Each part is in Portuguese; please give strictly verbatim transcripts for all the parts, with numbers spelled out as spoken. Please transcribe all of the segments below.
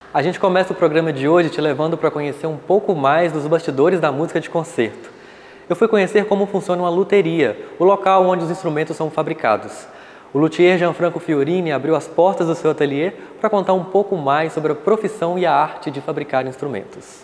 A gente começa o programa de hoje te levando para conhecer um pouco mais dos bastidores da música de concerto. Eu fui conhecer como funciona uma luteria, o local onde os instrumentos são fabricados. O luthier Gianfranco Fiorini abriu as portas do seu ateliê para contar um pouco mais sobre a profissão e a arte de fabricar instrumentos.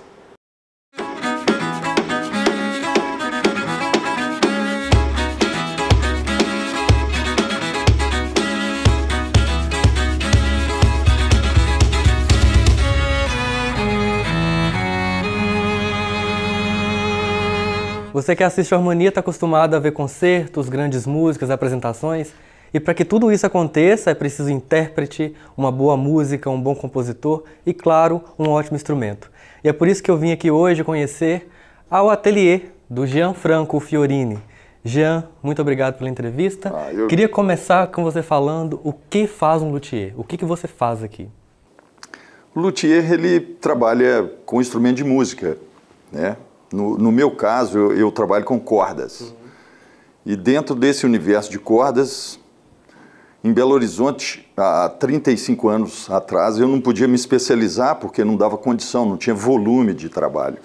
Você que assiste a Harmonia está acostumado a ver concertos, grandes músicas, apresentações, e para que tudo isso aconteça é preciso intérprete, uma boa música, um bom compositor e, claro, um ótimo instrumento. E é por isso que eu vim aqui hoje conhecer ao ateliê do Gianfranco Fiorini. Jean, muito obrigado pela entrevista. Ah, eu... Queria começar com você falando o que faz um luthier, o que, que você faz aqui? O luthier, ele trabalha com instrumento de música, né? No, no meu caso, eu, eu trabalho com cordas. Uhum. E dentro desse universo de cordas, em Belo Horizonte, há trinta e cinco anos atrás, eu não podia me especializar porque não dava condição, não tinha volume de trabalho.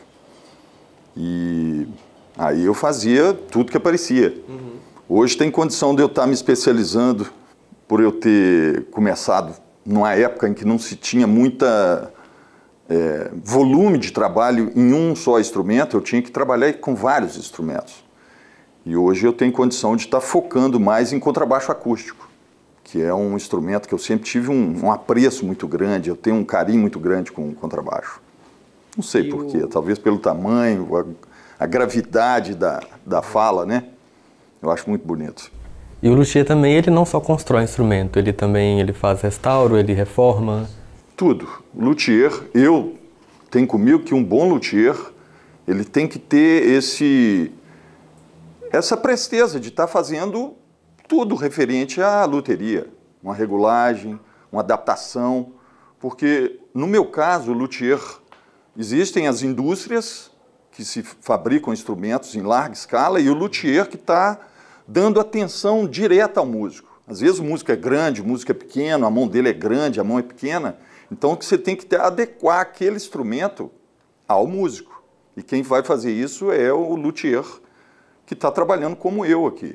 E aí eu fazia tudo que aparecia. Uhum. Hoje tem condição de eu estar me especializando por eu ter começado numa época em que não se tinha muita... É, volume de trabalho em um só instrumento, eu tinha que trabalhar com vários instrumentos. E hoje eu tenho condição de estar focando mais em contrabaixo acústico, que é um instrumento que eu sempre tive um, um apreço muito grande, eu tenho um carinho muito grande com o contrabaixo. Não sei porquê, o... talvez pelo tamanho, a, a gravidade da, da fala, né? Eu acho muito bonito. E o luthier também, ele não só constrói instrumento, ele também ele faz restauro, ele reforma... Tudo. O luthier, eu tenho comigo que um bom luthier, ele tem que ter esse, essa presteza de estar fazendo tudo referente à luteria. Uma regulagem, uma adaptação, porque no meu caso, o luthier, existem as indústrias que se fabricam instrumentos em larga escala e o luthier que está dando atenção direta ao músico. Às vezes o músico é grande, o músico é pequeno, a mão dele é grande, a mão é pequena. Então você tem que ter, adequar aquele instrumento ao músico. E quem vai fazer isso é o luthier que está trabalhando como eu aqui.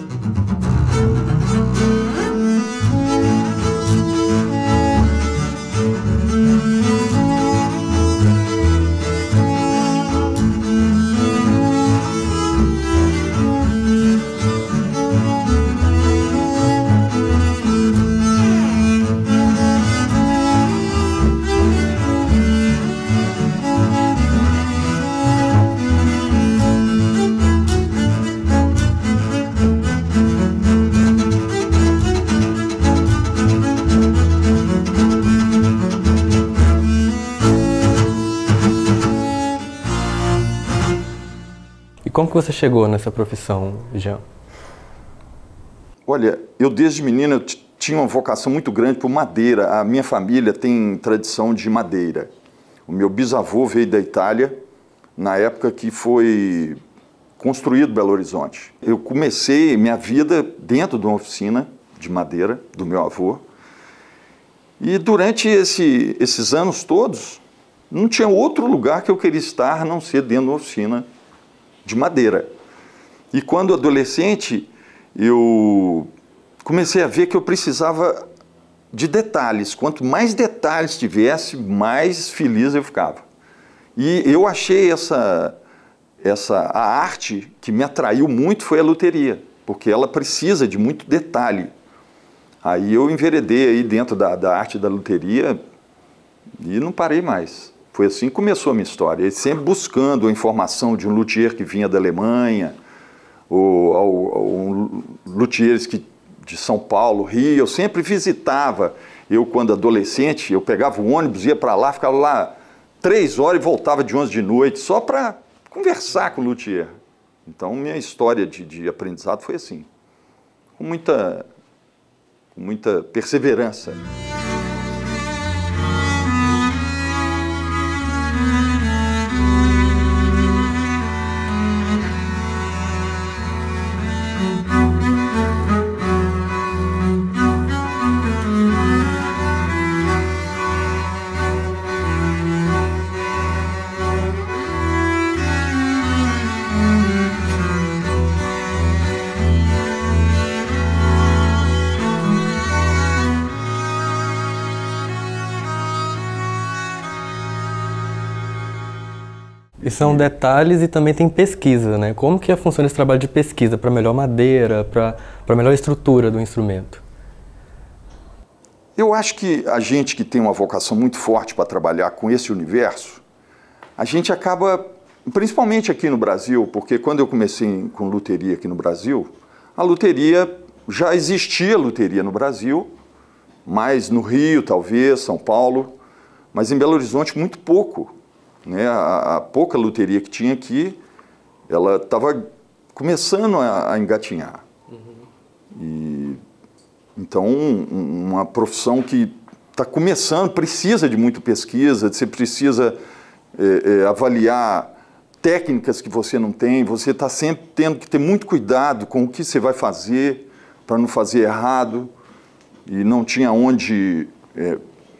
Como que você chegou nessa profissão, Jean? Olha, eu desde menino eu tinha uma vocação muito grande por madeira. A minha família tem tradição de madeira. O meu bisavô veio da Itália na época que foi construído Belo Horizonte. Eu comecei minha vida dentro de uma oficina de madeira do meu avô. E durante esse, esses anos todos, não tinha outro lugar que eu queria estar a não ser dentro de uma oficina de madeira. E quando adolescente, eu comecei a ver que eu precisava de detalhes. Quanto mais detalhes tivesse, mais feliz eu ficava. E eu achei essa, essa a arte que me atraiu muito foi a luteria, porque ela precisa de muito detalhe. Aí eu enveredei aí dentro da, da arte da luteria e não parei mais. Foi assim que começou a minha história, sempre buscando a informação de um luthier que vinha da Alemanha, ou, ou, ou luthiers que, de São Paulo, Rio, eu sempre visitava. Eu, quando adolescente, eu pegava o ônibus, ia para lá, ficava lá três horas e voltava de onze de noite, só para conversar com o luthier. Então, minha história de, de aprendizado foi assim, com muita, com muita perseverança. E são detalhes e também tem pesquisa, né? Como que funciona esse trabalho de pesquisa para melhor madeira, para melhor estrutura do instrumento? Eu acho que a gente que tem uma vocação muito forte para trabalhar com esse universo, a gente acaba, principalmente aqui no Brasil, porque quando eu comecei com luteria aqui no Brasil, a luteria, já existia luteria no Brasil, mais no Rio, talvez, São Paulo, mas em Belo Horizonte muito pouco. Né? A, a pouca luteria que tinha aqui, ela estava começando a, a engatinhar. Uhum. E, então, um, uma profissão que está começando, precisa de muita pesquisa, você precisa é, é, avaliar técnicas que você não tem, você está sempre tendo que ter muito cuidado com o que você vai fazer, para não fazer errado, e não tinha onde é,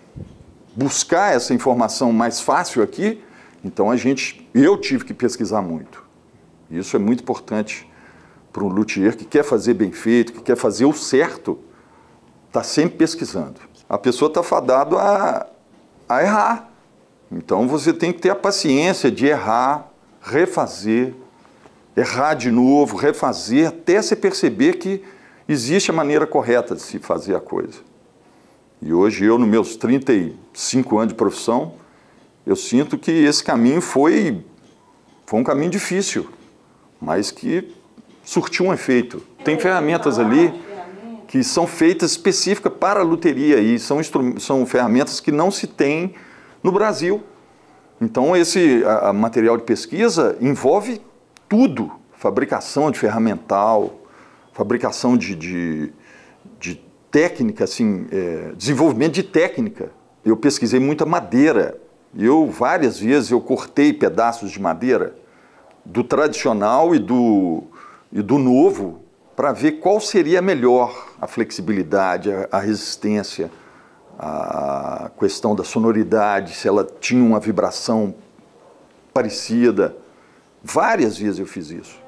buscar essa informação mais fácil aqui, então a gente, eu tive que pesquisar muito. Isso é muito importante para um luthier que quer fazer bem feito, que quer fazer o certo, está sempre pesquisando. A pessoa está fadada a, a errar. Então você tem que ter a paciência de errar, refazer, errar de novo, refazer, até você perceber que existe a maneira correta de se fazer a coisa. E hoje eu, nos meus trinta e cinco anos de profissão, eu sinto que esse caminho foi, foi um caminho difícil, mas que surtiu um efeito. Tem ferramentas ali que são feitas específicas para a luteria e são, são ferramentas que não se tem no Brasil. Então esse a, a material de pesquisa envolve tudo, fabricação de ferramental, fabricação de, de, de técnica, assim, é, desenvolvimento de técnica. Eu pesquisei muita madeira. Eu, várias vezes, eu cortei pedaços de madeira do tradicional e do, e do novo para ver qual seria melhor a flexibilidade, a, a resistência, a questão da sonoridade, se ela tinha uma vibração parecida. Várias vezes eu fiz isso.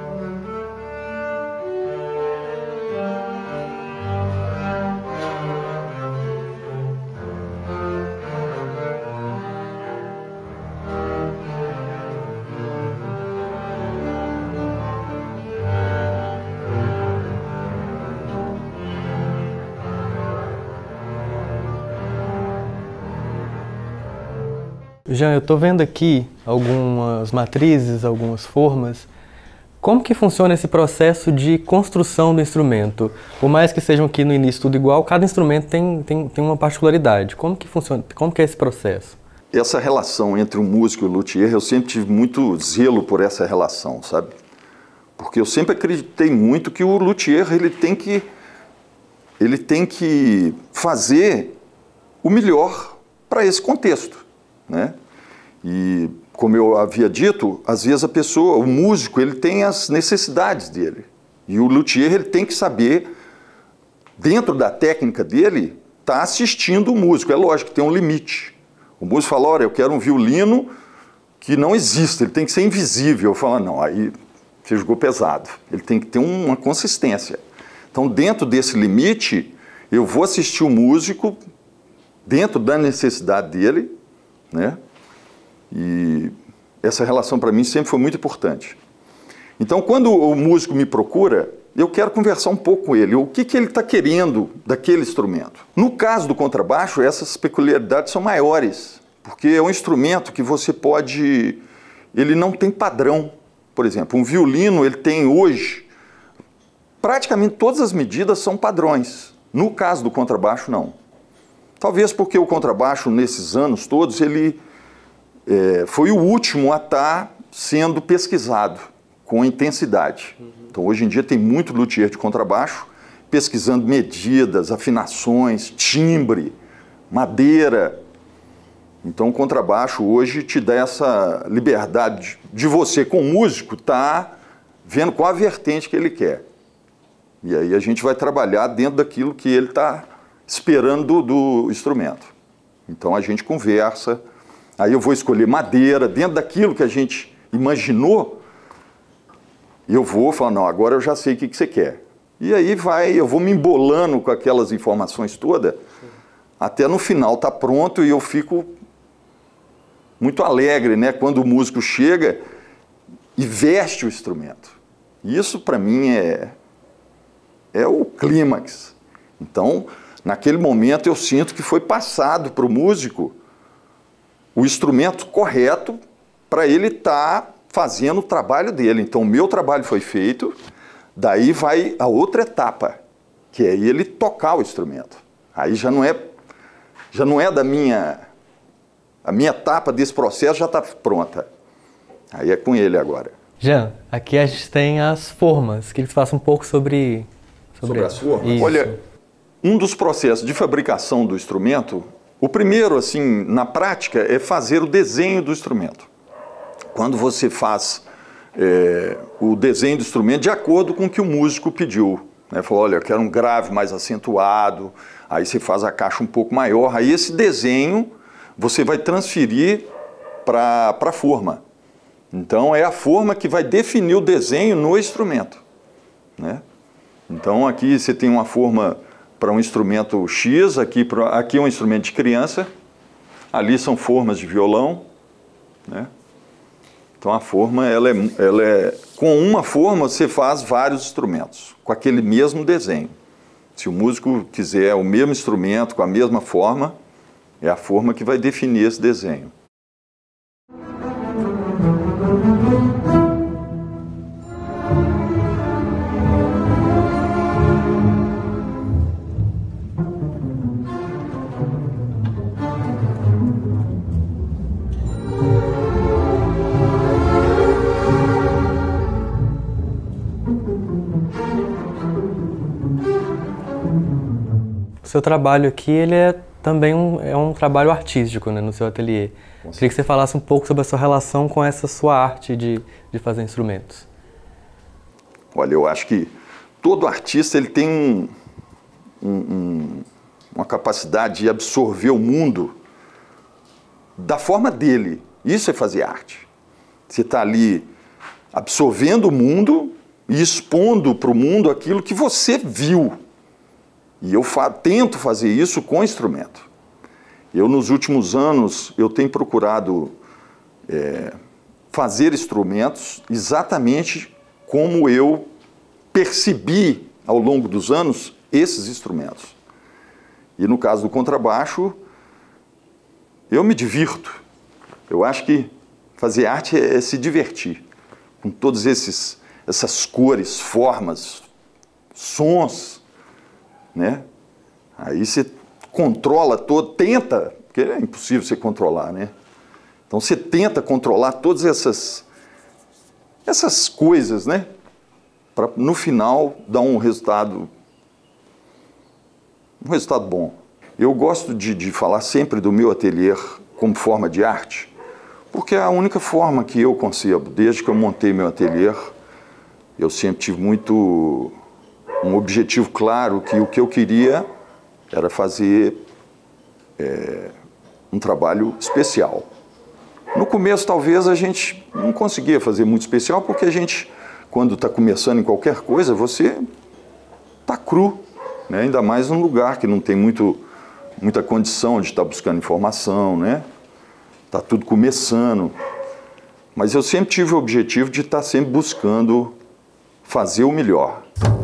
Jean, eu estou vendo aqui algumas matrizes, algumas formas. Como que funciona esse processo de construção do instrumento? Por mais que sejam aqui no início tudo igual, cada instrumento tem, tem, tem uma particularidade. Como que funciona? Como que é esse processo? Essa relação entre o músico e o luthier, eu sempre tive muito zelo por essa relação, sabe? Porque eu sempre acreditei muito que o luthier ele tem que, ele tem que fazer o melhor para esse contexto, né? E como eu havia dito, às vezes a pessoa, o músico, ele tem as necessidades dele. E o luthier ele tem que saber, dentro da técnica dele, estar assistindo o músico. É lógico que tem um limite. O músico fala, olha, eu quero um violino que não existe, ele tem que ser invisível. Eu falo, não, aí você jogou pesado. Ele tem que ter uma consistência. Então, dentro desse limite, eu vou assistir o músico dentro da necessidade dele, né? E essa relação para mim sempre foi muito importante. Então, quando o músico me procura, eu quero conversar um pouco com ele, o que, que ele está querendo daquele instrumento. No caso do contrabaixo, essas peculiaridades são maiores, porque é um instrumento que você pode... Ele não tem padrão. Por exemplo, um violino, ele tem hoje... Praticamente todas as medidas são padrões. No caso do contrabaixo, não. Talvez porque o contrabaixo, nesses anos todos, ele... É, foi o último a estar sendo pesquisado com intensidade. Uhum. Então, hoje em dia, tem muito luthier de contrabaixo pesquisando medidas, afinações, timbre, madeira. Então, o contrabaixo hoje te dá essa liberdade de você, com o músico, estar vendo qual a vertente que ele quer. E aí a gente vai trabalhar dentro daquilo que ele está esperando do, do instrumento. Então, a gente conversa. Aí eu vou escolher madeira, dentro daquilo que a gente imaginou, eu vou falar, não, agora eu já sei o que, que você quer. E aí vai, eu vou me embolando com aquelas informações todas, até no final tá pronto e eu fico muito alegre, né? Quando o músico chega e veste o instrumento. Isso, para mim, é, é o clímax. Então, naquele momento, eu sinto que foi passado para o músico o instrumento correto para ele estar tá fazendo o trabalho dele. Então, o meu trabalho foi feito, daí vai a outra etapa, que é ele tocar o instrumento. Aí já não é, já não é da minha... A minha etapa desse processo já está pronta. Aí é com ele agora. Jean, aqui a gente tem as formas. Queria que você falasse um pouco sobre... Sobre, sobre as formas? Isso. Olha, um dos processos de fabricação do instrumento, o primeiro, assim, na prática, é fazer o desenho do instrumento. Quando você faz é, o desenho do instrumento de acordo com o que o músico pediu. Né? Falou, olha, eu quero um grave mais acentuado, aí você faz a caixa um pouco maior, aí esse desenho você vai transferir para a forma. Então, é a forma que vai definir o desenho no instrumento. Né? Então, aqui você tem uma forma para um instrumento X, aqui, pra, aqui é um instrumento de criança, ali são formas de violão. Né? Então, a forma, ela é, ela é... Com uma forma, você faz vários instrumentos, com aquele mesmo desenho. Se o músico quiser o mesmo instrumento, com a mesma forma, é a forma que vai definir esse desenho. O seu trabalho aqui, ele é também um, é um trabalho artístico, né, no seu ateliê. Queria que você falasse um pouco sobre a sua relação com essa sua arte de, de fazer instrumentos. Olha, eu acho que todo artista ele tem um, um, um, uma capacidade de absorver o mundo da forma dele. Isso é fazer arte. Você está ali absorvendo o mundo e expondo para o mundo aquilo que você viu. E eu fa- tento fazer isso com instrumento. Eu, nos últimos anos, eu tenho procurado é, fazer instrumentos exatamente como eu percebi, ao longo dos anos, esses instrumentos. E no caso do contrabaixo, eu me divirto. Eu acho que fazer arte é, é se divertir, com todas esses, essas cores, formas, sons, né? Aí você controla todo, tenta, porque é impossível você controlar, né? Então você tenta controlar todas essas, essas coisas, né? Para no final dar um resultado, um resultado bom. Eu gosto de, de falar sempre do meu ateliê como forma de arte, porque é a única forma que eu concebo. Desde que eu montei meu ateliê, eu sempre tive muito um objetivo claro, que o que eu queria era fazer é, um trabalho especial. No começo, talvez, a gente não conseguia fazer muito especial, porque a gente, quando está começando em qualquer coisa, você está cru, né? Ainda mais num lugar que não tem muito, muita condição de estar buscando informação, né? Está tudo começando. Mas eu sempre tive o objetivo de estar sempre buscando fazer o melhor.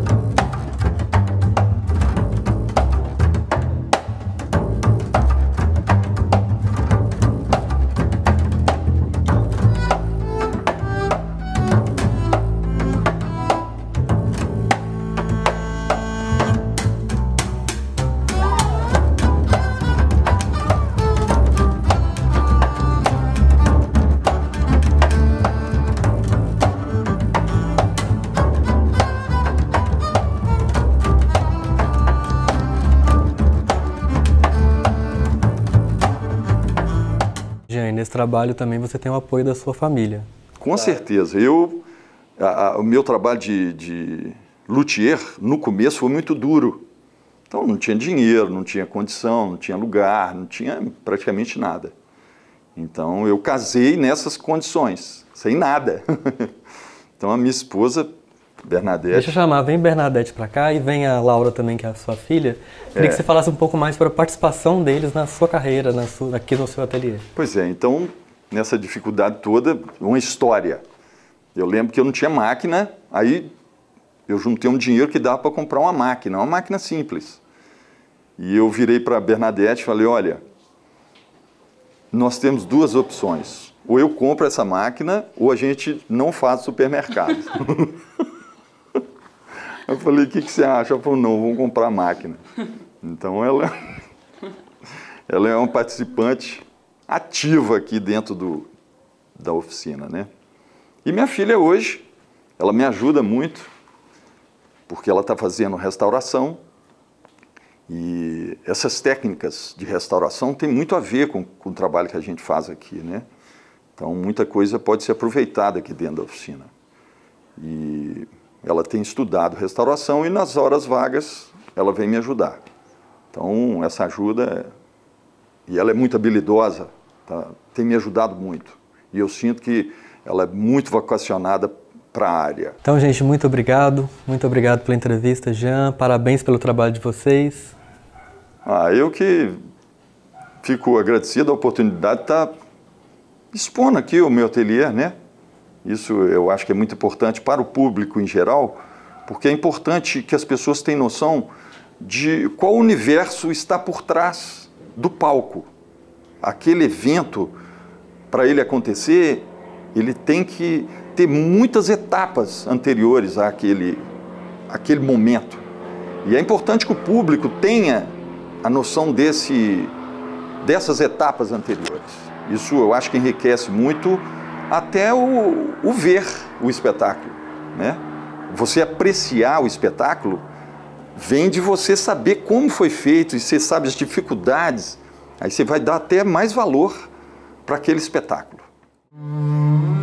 Nesse trabalho também você tem o apoio da sua família. Com certeza. Eu, a, a, o meu trabalho de, de luthier, no começo, foi muito duro. Então, não tinha dinheiro, não tinha condição, não tinha lugar, não tinha praticamente nada. Então, eu casei nessas condições, sem nada. Então, a minha esposa, Bernadette... Deixa eu chamar, vem Bernadette para cá e vem a Laura também, que é a sua filha. Queria é. que você falasse um pouco mais sobre a participação deles na sua carreira, na sua, aqui no seu ateliê. Pois é, então, nessa dificuldade toda, uma história. Eu lembro que eu não tinha máquina, aí eu juntei um dinheiro que dava para comprar uma máquina, uma máquina simples. E eu virei para a Bernadette e falei, olha, nós temos duas opções. Ou eu compro essa máquina, ou a gente não faz supermercado. Eu falei, o que, que você acha? Ela falou, não, vamos comprar a máquina. Então ela, ela é uma participante ativa aqui dentro do, da oficina, né? E minha filha hoje, ela me ajuda muito, porque ela está fazendo restauração, e essas técnicas de restauração têm muito a ver com, com o trabalho que a gente faz aqui, né? Então, muita coisa pode ser aproveitada aqui dentro da oficina. E ela tem estudado restauração e nas horas vagas ela vem me ajudar. Então, essa ajuda, e ela é muito habilidosa, tá? Tem me ajudado muito. E eu sinto que ela é muito vocacionada para a área. Então, gente, muito obrigado. Muito obrigado pela entrevista, Jean. Parabéns pelo trabalho de vocês. Ah, eu que fico agradecido a oportunidade de estar expondo aqui o meu ateliê, né? Isso eu acho que é muito importante para o público em geral, porque é importante que as pessoas tenham noção de qual universo está por trás do palco. Aquele evento, para ele acontecer, ele tem que ter muitas etapas anteriores àquele, àquele momento. E é importante que o público tenha a noção desse, dessas etapas anteriores. Isso eu acho que enriquece muito até o, o ver o espetáculo, né? Você apreciar o espetáculo vem de você saber como foi feito e você sabe as dificuldades, aí você vai dar até mais valor para aquele espetáculo.